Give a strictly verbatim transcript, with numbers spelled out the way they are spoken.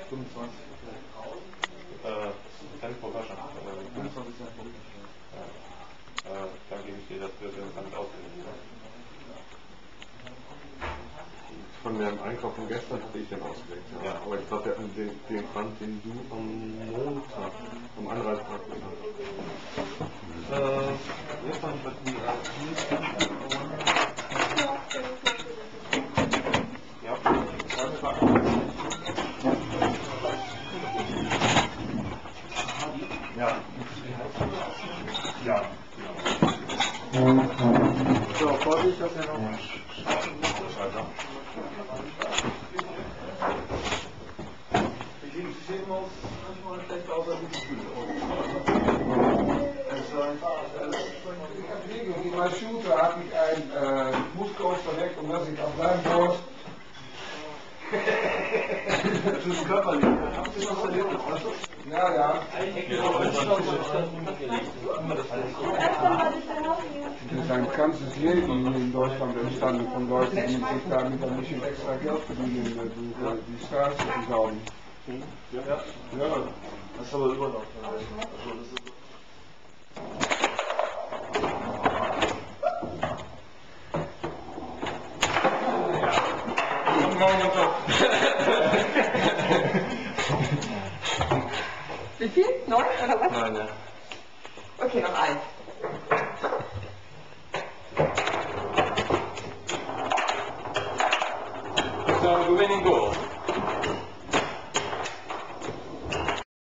fünfundzwanzig. Äh, Cent pro Flasche. fünfundzwanzig Cent pro Flasche. Ja. Äh, dann gebe ich dir das Bild damit ausgerechnet. Von dem Einkauf von gestern hatte ich den ausgelegt, ja. Ja. Aber ich glaube, den, den Pfand, den du am Montag, am Anreistag genannt hast. Äh, jetzt haben wir die ja, das war ja. Ja. So, Vorsicht, dass er noch. Die sehen manchmal schlecht aus als die Gefühle. In mijn shooter had ik een uh, moeskoos verlegt omdat ik auf meinem Borst. Das ist körperlich. Haben Sie was erlebt? Ja, ja. Er ist ein ganzes Leben in Deutschland entstanden von Leuten, die sich damit ein bisschen extra Geld verdienen, durch die Straße zu saugen. Ja. Ja. Das ist aber immer noch. Also, das ist Wie viel? Neun oder was? Nein, ja. Okay, noch eins.